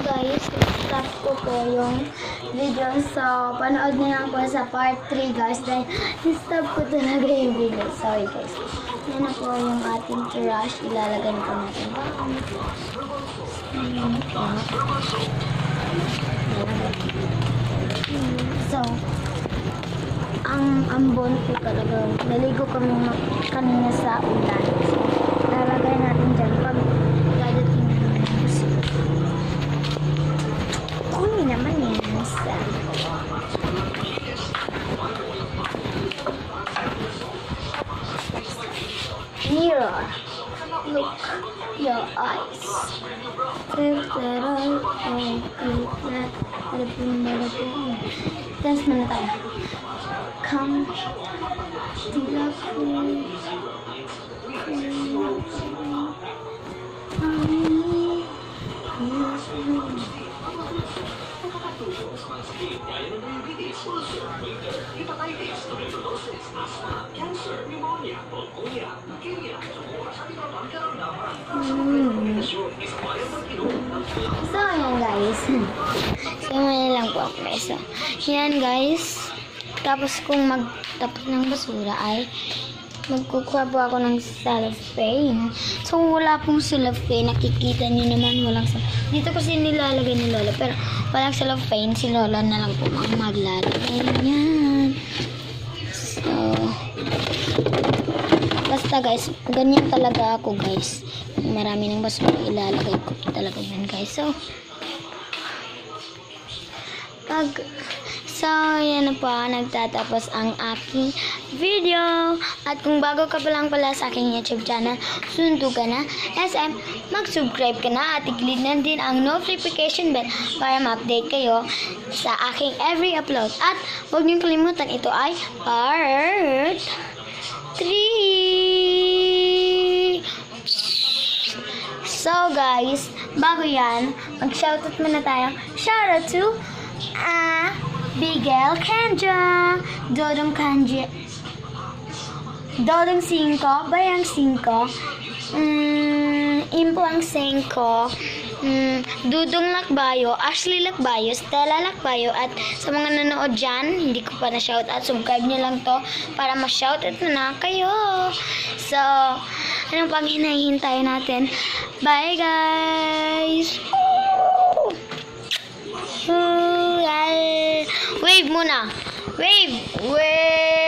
guys, stop ko po yung video. So, panood na lang po sa part 3 guys. Dahil stop ko talaga yung video. Sorry guys. Yan na po yung ating trash. Ilalagay na po natin. So, ang ambon po talaga. Naligo kami kanina sa ulan. So, lalagay natin dyan pag dadating na gusto. Kunin naman yan. Mirror. Look your eyes. If there are dance muna tayo. Come to the pool. So, ayan guys. So, may lang po ako. So, yan guys. Tapos kung magtapos ng basura ay magkukuha po ako ng cellophane. So, wala pong cellophane. Nakikita nyo naman walang cellophane. Dito kasi nilalagay ni Lola. Pero walang cellophane. Si Lola na lang po maglalagay. Yan. So, basta guys, ganyan talaga ako guys. Marami ng basura ilalagay ko talaga yan guys. So, yan na po, nagtatapos ang aking video. At kung bago ka pa lang pala sa aking YouTube channel, sundo ka na, SM, mag-subscribe ka na at i-click na din ang notification bell para ma-update kayo sa aking every upload. At huwag niyong kalimutan, ito ay part 3. So guys, bago yan, mag-shoutout muna tayo. Shoutout to Bigel Kanja, Dodong Kanja, Dodong 5, Bayang 5, Implang 5, Dudong Lakbayo, Ashley Lakbayo, Stella Lakbayo, at sa mga nanood dyan, hindi ko pa na-shoutout, subscribe nyo lang to para ma-shoutout na kayo. So, anong pang hinahintay natin? Bye guys! Wave muna! Wave! Wave!